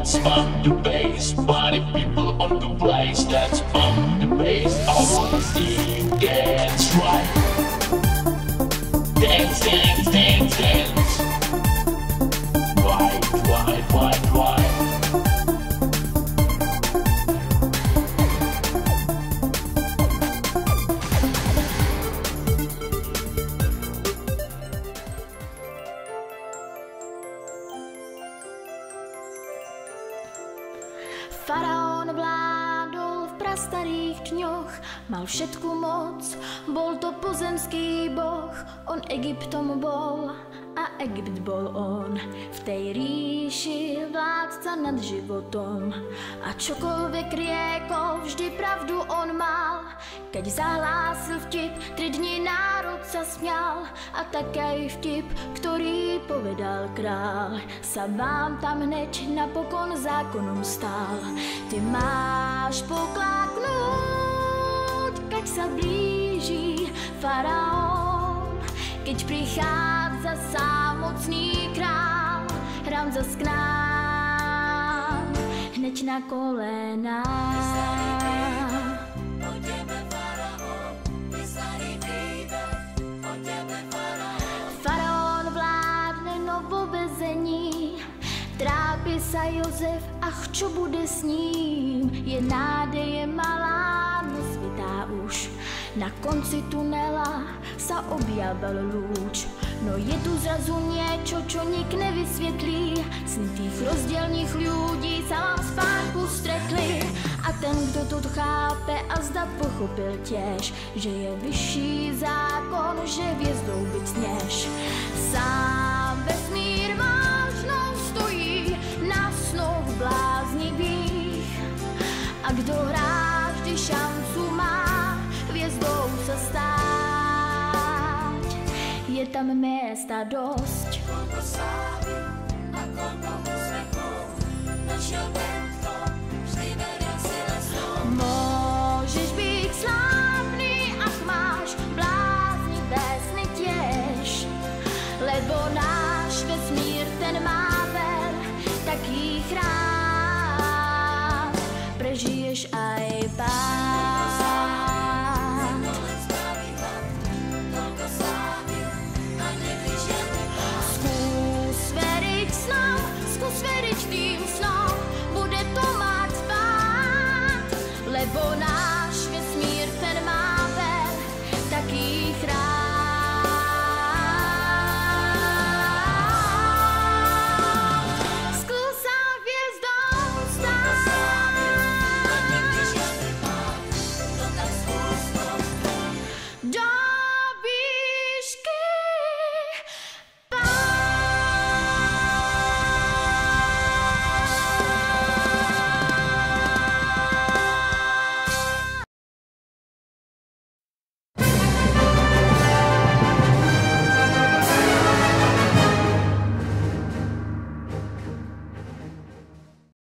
That's on the bass, party people on the place. That's on the bass, I wanna see you dance right. Dance, dance, dance, dance. Right, right, right, right. Faraón vládol v prastarých dňoch, mal všetku moc, bol to pozemský boh. On Egyptom bol a Egypt bol on, v tej ríši vládca nad životom. A čokoľvek riekol, vždy pravdu on mal. Keď zahlásil vtip, 3 dni národ sa smial. A tak aj vtip, ktorý povedal král, sa vám tam hneď napokon zákonom stál. Ty máš pokláknuť, keď sa blíži faraón, keď prichádza samotný král, Ramzes k nám, hneď na kolená. Faraón vládne, no vo väzení, trápi sa Jozef, ach čo bude s ním? Je nádeje malá, no svitá už. Na konci tunela sa objavil lúč. No je tu zrazu niečo, čo nik nevysvietlí. Sny tých rozdielných ľudí sa vám spánku stretli. A ten, kto to chápe a zda pochopil tiež, že je vyšší zákon, že hviezdou byť sneš. Sám vesmír vážnou stojí na snoch bláznivých. A kto hrá, vždy šancu má hviezdou sa stáť. Je tam miesta dosť. Koľko slávy a koľko úspechov našiel ten